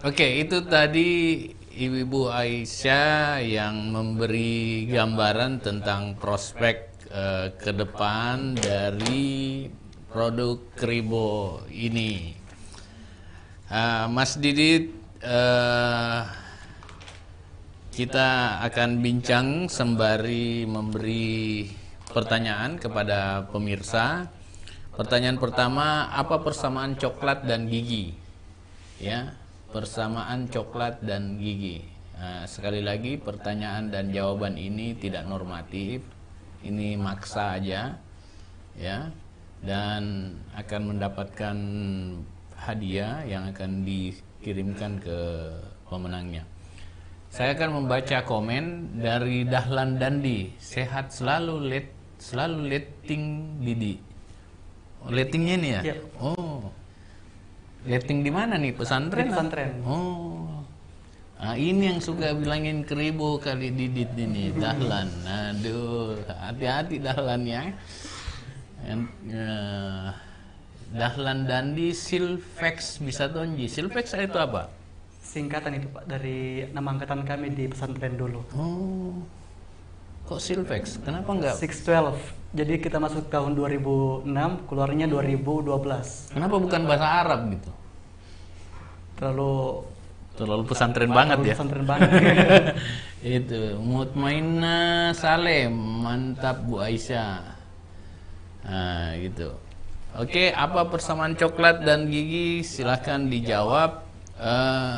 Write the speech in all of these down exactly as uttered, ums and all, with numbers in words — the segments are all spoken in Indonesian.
Oke, itu tadi Ibu Aisyah yang memberi gambaran tentang prospek eh, ke depan dari produk Kribo ini. Ah, Mas Didit, eh, kita akan bincang sembari memberi pertanyaan kepada pemirsa. Pertanyaan pertama, apa persamaan coklat dan gigi? Ya, persamaan coklat dan gigi. Nah, sekali lagi, pertanyaan dan jawaban ini tidak normatif, ini maksa aja, ya, dan akan mendapatkan hadiah yang akan dikirimkan ke pemenangnya. Saya akan membaca komen dari Dahlan Dandi. Sehat selalu, let selalu letting Didi. Lettingnya nih ya? Ya. Oh. Letting di mana nih? Pesantren? Di pesantren. Oh. Nah, ini yang suka bilangin Kribo kali Didit ini, Dahlan. Aduh, hati-hati Dahlan ya. And, uh, Dahlan Dandi Silvex bisa tonji. Silvex itu apa? Singkatan itu Pak dari nama angkatan kami di pesantren dulu. Oh. Kok Silvex? Kenapa enggak? six twelve. Jadi kita masuk tahun dua ribu enam, keluarnya dua ribu dua belas. Kenapa bukan bahasa Arab gitu? Terlalu Terlalu pesantren banget terlalu ya. pesantren banget. Itu Mutmainah Salem, mantap Bu Aisyah. Nah, gitu. Oke, apa persamaan coklat dan gigi? Silahkan dijawab. Uh,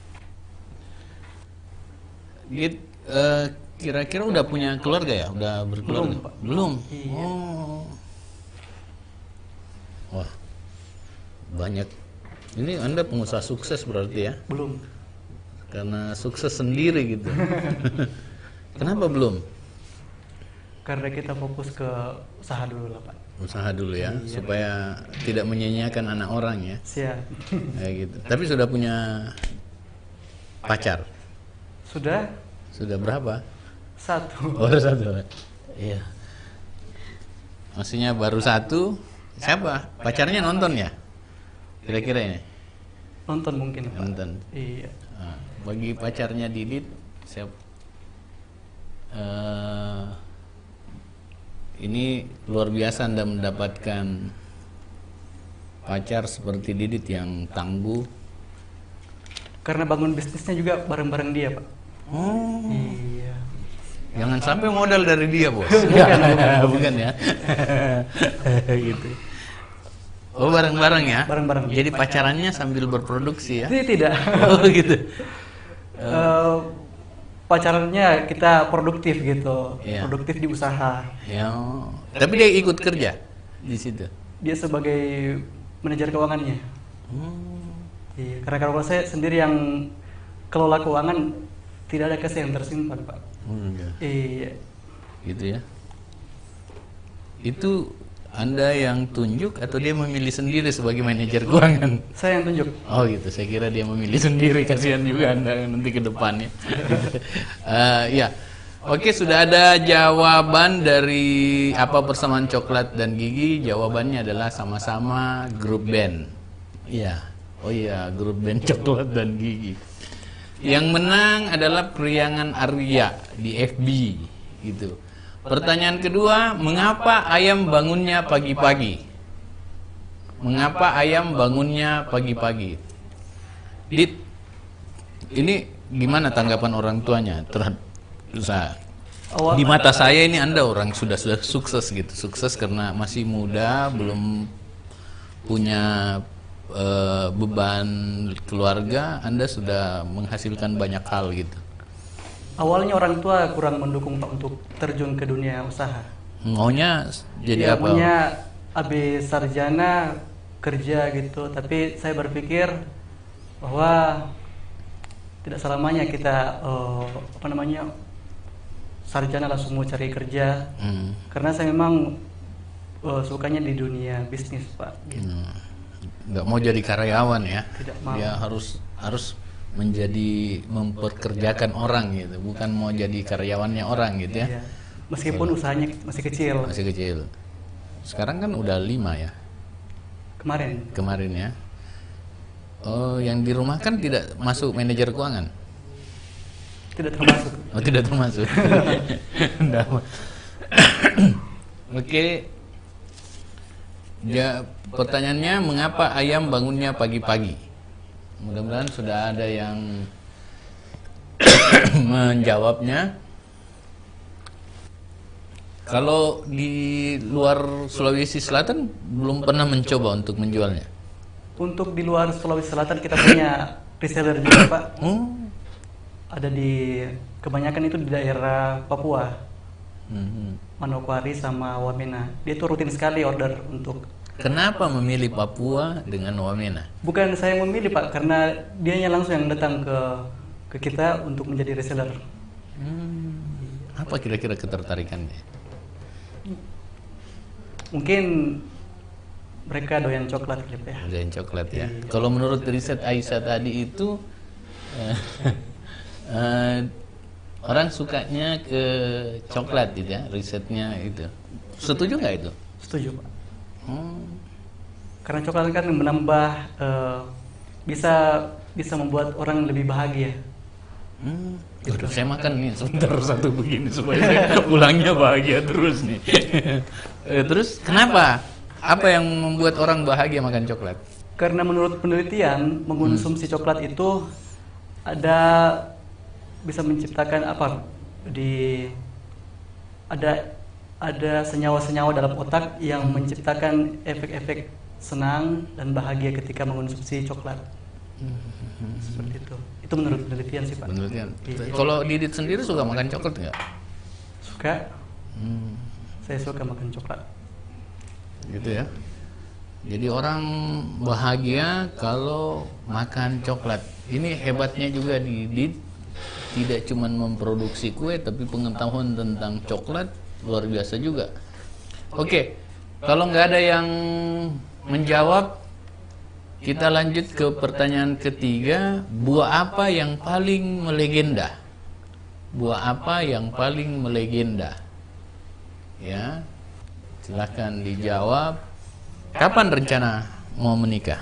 Git, uh, kira-kira udah punya keluarga ya? Udah berkeluarga? Belum, Pak. Belum. Iya. Oh. Wah, banyak. Ini Anda pengusaha sukses berarti ya? Belum. Karena sukses sendiri gitu. Kenapa belum? Karena kita fokus ke usaha dulu lah Pak. Usaha dulu ya, Iya. supaya tidak menyanyiakan anak orang ya. Siap. Kayak gitu. Tapi sudah punya pacar? Sudah Sudah berapa? satu. Oh, satu. Iya. Maksudnya baru satu. Siapa? Pacarnya nonton ya? Kira-kira ini? Nonton mungkin Pak. Nonton. Iya. Nah, bagi pacarnya Didit, saya eh, ini luar biasa Anda mendapatkan pacar seperti Didit yang tangguh. Karena bangun bisnisnya juga bareng-bareng dia Pak. Oh, Iya. jangan sampai modal dari dia bos. Bukan, Bukan ya. Gitu. Oh, bareng-bareng ya. Bareng-bareng. Jadi pacarannya sambil berproduksi ya. Ini tidak. Oh gitu. Eh, pacarannya kita produktif gitu, Iya. produktif di usaha. Ya. Tapi dia ikut kerja di situ. Dia sebagai manajer keuangannya. Hmm. Iya, karena kalau saya sendiri yang kelola keuangan tidak ada kas yang tersimpan Pak. Hmm, ya. Iya. Gitu ya. Itu Anda yang tunjuk atau dia memilih sendiri sebagai manajer keuangan? Saya yang tunjuk. Oh gitu, saya kira dia memilih sendiri, kasihan juga Anda nanti ke depannya. uh, ya, oke, sudah ada jawaban dari apa persamaan coklat dan gigi. Jawabannya adalah sama-sama grup band. Iya, oh iya, grup band coklat dan gigi. Yang menang adalah Priangan Arya di F B, gitu. Pertanyaan kedua, mengapa ayam bangunnya pagi-pagi? Mengapa ayam bangunnya pagi-pagi? Dit, ini gimana tanggapan orang tuanya terhadap usaha? Awal, Di mata saya ini Anda orang sudah sudah sukses gitu, sukses karena masih muda, belum punya eh, beban keluarga, Anda sudah menghasilkan banyak hal gitu. awalnya orang tua kurang mendukung Pak untuk terjun ke dunia usaha. Maunya jadi Dia apa? maunya habis sarjana kerja gitu, tapi saya berpikir bahwa tidak selamanya kita eh, apa namanya sarjana langsung mau cari kerja. Hmm. Karena saya memang eh, sukanya di dunia bisnis Pak. Gitu. Hmm. Nggak mau jadi karyawan ya? Tidak mau. Dia harus harus menjadi memperkerjakan orang gitu, bukan mau jadi karyawannya orang gitu ya. Iya. Meskipun usahanya masih kecil. Masih kecil. Sekarang kan udah lima ya Kemarin. kemarin ya. Oh, yang di rumah kan tidak masuk manajer keuangan? Tidak termasuk. Oh, tidak termasuk. Nggak. Oke. Ya, pertanyaannya mengapa ayam bangunnya pagi-pagi? Mudah-mudahan sudah ada yang menjawabnya. Kalau di luar Sulawesi Selatan belum pernah mencoba untuk menjualnya. Untuk di luar Sulawesi Selatan kita punya reseller juga Pak. Oh. Ada di kebanyakan itu di daerah Papua, Hmm. Manokwari sama Wamena. Dia itu rutin sekali order untuk. Kenapa memilih Papua dengan Wamena? Bukan saya memilih Pak, karena dianya langsung yang datang ke ke kita untuk menjadi reseller. Hmm. Apa kira-kira ketertarikannya? Mungkin mereka doyan coklat gitu ya. Doyan coklat ya. Kalau menurut riset Aisyah tadi itu eh, eh, orang sukanya ke coklat gitu ya, risetnya itu. Setuju nggak itu? Setuju Pak. Hmm. Karena coklat kan menambah eh, bisa bisa membuat orang lebih bahagia. Hmm. Waduh, saya makan nih sebentar satu begini supaya saya pulangnya bahagia terus nih. Eh, terus kenapa? Apa yang membuat orang bahagia makan coklat? Karena menurut penelitian mengkonsumsi coklat itu ada bisa menciptakan apa di ada ada senyawa-senyawa dalam otak yang menciptakan efek-efek senang dan bahagia ketika mengkonsumsi coklat. Seperti itu. Itu menurut penelitian sih Pak. Penelitian. Iya. Kalau Didit sendiri suka makan coklat nggak? Suka. Hmm. Saya suka makan coklat. Gitu ya. Jadi orang bahagia kalau makan coklat. Ini hebatnya juga Didit, tidak cuma memproduksi kue tapi pengetahuan tentang coklat luar biasa juga. Oke, kalau nggak ada yang menjawab, kita lanjut ke pertanyaan ketiga. Buah apa yang paling melegenda? Buah apa yang paling melegenda? Ya, silahkan dijawab. Kapan rencana mau menikah?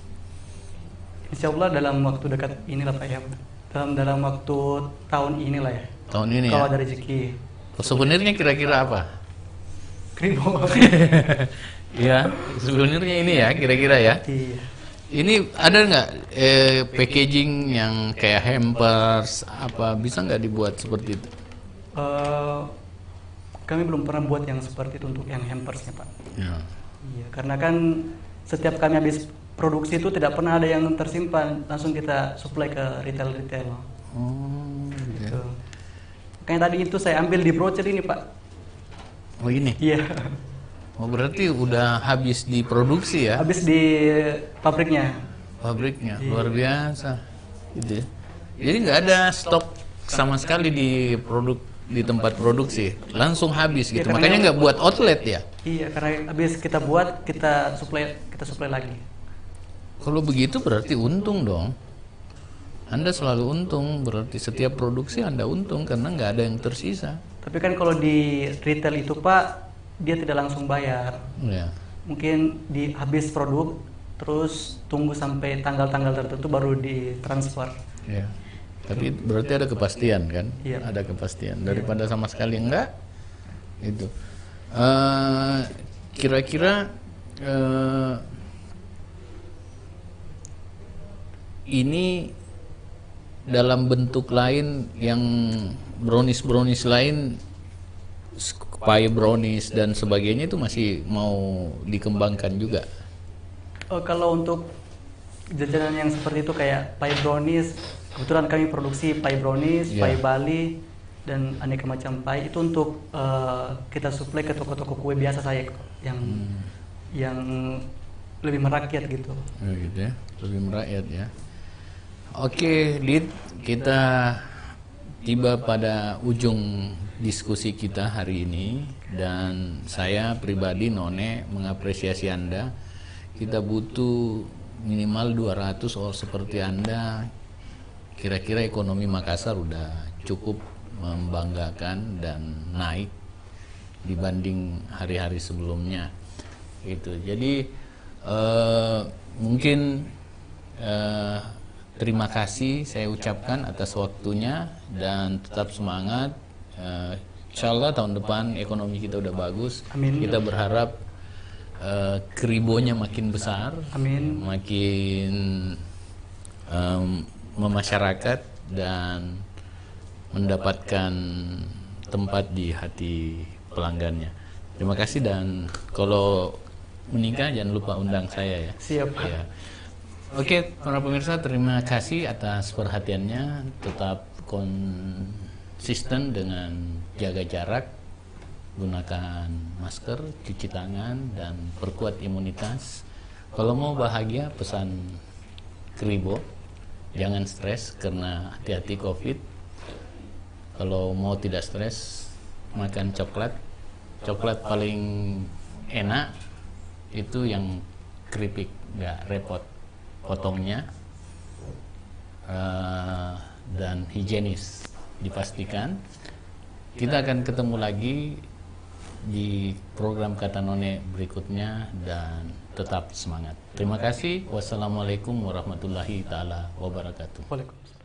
Insya Allah dalam waktu dekat inilah Pak ya. Dalam dalam waktu tahun inilah ya. Tahun ini Kalau ya? ada rezeki. Sebenarnya kira-kira apa? Kribo. Ya, sebenarnya ini ya kira-kira ya. Iya. Ini ada nggak eh, packaging yang kayak hampers apa, bisa nggak dibuat seperti itu? Eh, kami belum pernah buat yang seperti itu untuk yang hampersnya Pak. Ya. Iya, karena kan setiap kami habis produksi itu tidak pernah ada yang tersimpan, langsung kita supply ke retail-retail. Oh, gitu. Gitu. Makanya tadi itu saya ambil di brochure ini Pak. Oh ini. Iya. Oh berarti udah habis diproduksi ya? Habis di pabriknya. Pabriknya luar biasa. Gitu ya. Jadi nggak ada stok sama sekali di produk di tempat produksi, langsung habis gitu. Ya, Makanya nggak buat outlet ya? Iya, karena habis kita buat kita supply kita supply lagi. Kalau begitu berarti untung dong. Anda selalu untung, berarti setiap produksi Anda untung karena nggak ada yang tersisa. Tapi kan kalau di retail itu Pak, dia tidak langsung bayar. Ya. Mungkin di habis produk, terus tunggu sampai tanggal-tanggal tertentu baru ditransfer. Ya. Tapi berarti ada kepastian kan? Iya. Ada kepastian. Daripada sama sekali enggak, itu. Eh, kira-kira eh, ini dalam bentuk lain yang brownies-brownies lain, pie brownies dan sebagainya itu masih mau dikembangkan juga? Oh, kalau untuk jajanan yang seperti itu kayak pie brownies, kebetulan kami produksi pie brownies, Yeah. pie Bali, dan aneka macam pie itu untuk uh, kita supply ke toko-toko kue biasa saya yang Hmm. yang lebih merakyat gitu. Oh, gitu ya, lebih merakyat ya. Oke, Dit, kita tiba pada ujung diskusi kita hari ini, dan saya pribadi None mengapresiasi Anda. Kita butuh minimal dua ratus orang seperti Anda. Kira-kira ekonomi Makassar udah cukup membanggakan dan naik dibanding hari-hari sebelumnya. Gitu. Jadi eh, mungkin eh, terima kasih saya ucapkan atas waktunya dan tetap semangat. Eh, Insya Allah tahun depan ekonomi kita udah bagus. Amin. Kita berharap eh, keribonya makin besar, Amin. makin em, memasyarakat dan mendapatkan tempat di hati pelanggannya. Terima kasih, dan kalau menikah jangan lupa undang saya ya. Siap, Pak. Ya. Oke, para pemirsa, terima kasih atas perhatiannya. Tetap konsisten dengan jaga jarak, gunakan masker, cuci tangan, dan perkuat imunitas. Kalau mau bahagia, pesan Kribo. Jangan stres karena hati-hati COVID. Kalau mau tidak stres, makan coklat. Coklat paling enak itu yang keripik, nggak repot potongnya, uh, dan higienis dipastikan. Kita akan ketemu lagi di program Kata None berikutnya, dan tetap semangat. Terima kasih. Wassalamualaikum warahmatullahi taala wabarakatuh. Waalaikumsalam.